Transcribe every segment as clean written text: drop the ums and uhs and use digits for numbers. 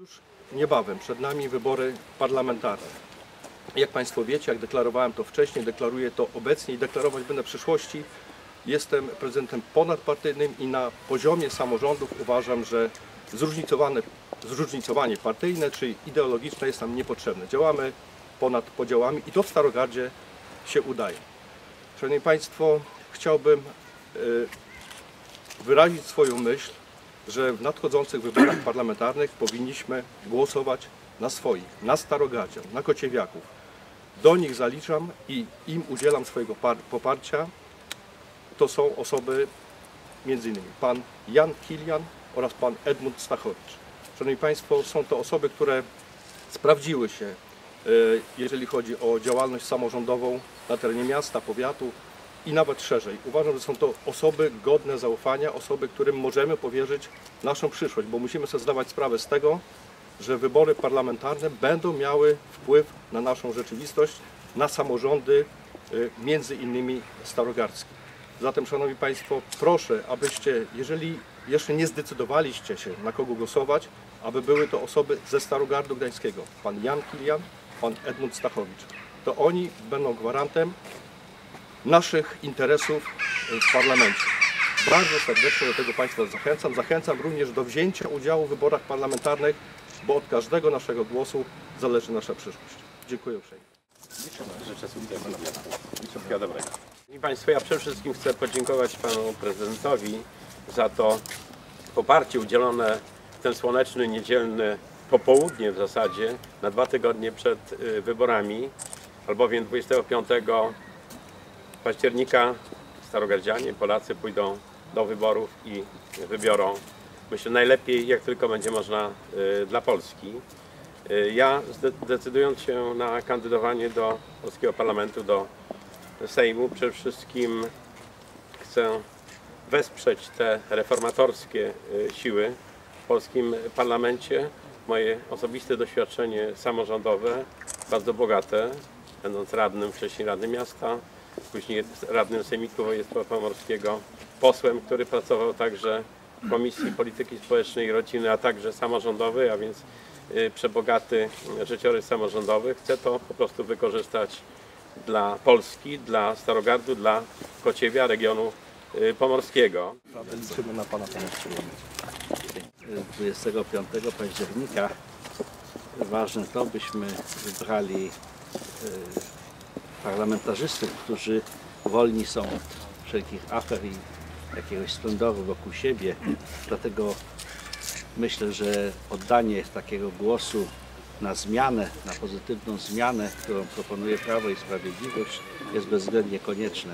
Już niebawem przed nami wybory parlamentarne. Jak Państwo wiecie, jak deklarowałem to wcześniej, deklaruję to obecnie i deklarować będę w przyszłości. Jestem prezydentem ponadpartyjnym i na poziomie samorządów uważam, że zróżnicowanie partyjne czy ideologiczne jest nam niepotrzebne. Działamy ponad podziałami i to w Starogardzie się udaje. Szanowni Państwo, chciałbym wyrazić swoją myśl, że w nadchodzących wyborach parlamentarnych powinniśmy głosować na swoich, na Starogardzian, na Kociewiaków. Do nich zaliczam i im udzielam swojego poparcia. To są osoby m.in. pan Jan Kilian oraz pan Edmund Stachowicz. Szanowni Państwo, są to osoby, które sprawdziły się, jeżeli chodzi o działalność samorządową na terenie miasta, powiatu i nawet szerzej. Uważam, że są to osoby godne zaufania, osoby, którym możemy powierzyć naszą przyszłość, bo musimy sobie zdawać sprawę z tego, że wybory parlamentarne będą miały wpływ na naszą rzeczywistość, na samorządy, między innymi starogardzkie. Zatem, Szanowni Państwo, proszę, abyście, jeżeli jeszcze nie zdecydowaliście się, na kogo głosować, aby były to osoby ze Starogardu Gdańskiego, pan Jan Kilian, pan Edmund Stachowicz. To oni będą gwarantem naszych interesów w parlamencie. Bardzo serdecznie do tego Państwa zachęcam. Zachęcam również do wzięcia udziału w wyborach parlamentarnych, bo od każdego naszego głosu zależy nasza przyszłość. Dziękuję uprzejmie. Życzę wszystkiego dobrego. Szanowni Państwo, ja przede wszystkim chcę podziękować Panu Prezydentowi za to poparcie udzielone w ten słoneczny, niedzielny popołudnie w zasadzie, na 2 tygodnie przed wyborami, albowiem 25 października starogardzianie, Polacy pójdą do wyborów i wybiorą, myślę, najlepiej jak tylko będzie można dla Polski. Ja, decydując się na kandydowanie do polskiego parlamentu, do Sejmu, przede wszystkim chcę wesprzeć te reformatorskie siły w polskim parlamencie. Moje osobiste doświadczenie samorządowe, bardzo bogate, będąc radnym, wcześniej radnym miasta, później radnym Sejmiku Województwa Pomorskiego, posłem, który pracował także w Komisji Polityki Społecznej i Rodziny, a także samorządowej, a więc przebogaty życiorys samorządowy. Chcę to po prostu wykorzystać dla Polski, dla Starogardu, dla Kociewia, regionu pomorskiego. Liczymy na Pana pomoc. 25 października ważne to, byśmy wybrali parlamentarzystów, którzy wolni są od wszelkich afer i jakiegoś splendoru wokół siebie. Dlatego myślę, że oddanie takiego głosu na zmianę, na pozytywną zmianę, którą proponuje Prawo i Sprawiedliwość, jest bezwzględnie konieczne.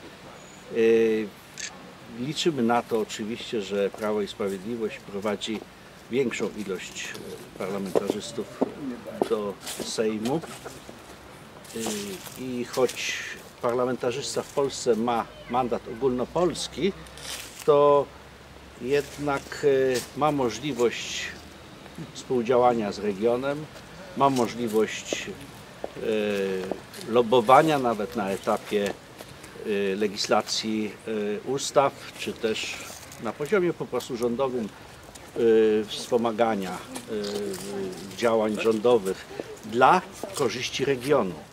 Liczymy na to oczywiście, że Prawo i Sprawiedliwość prowadzi większą ilość parlamentarzystów do Sejmu i choć parlamentarzysta w Polsce ma mandat ogólnopolski, to jednak ma możliwość współdziałania z regionem, ma możliwość lobbowania nawet na etapie legislacji ustaw, czy też na poziomie po prostu rządowym wspomagania działań rządowych dla korzyści regionu.